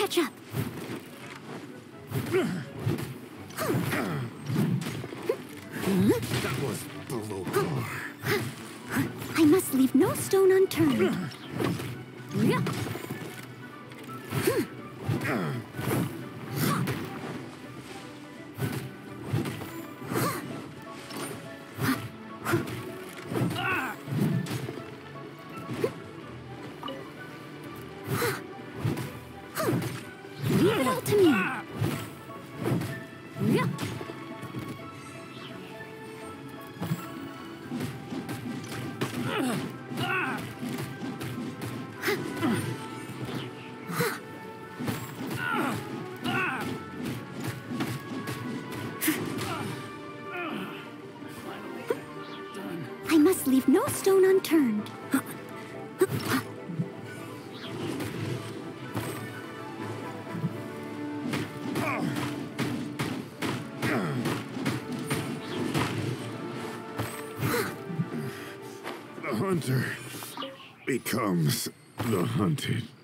catch up. That was below par. I must leave no stone unturned. Leave it all to me. I must leave no stone unturned. The hunter becomes the hunted.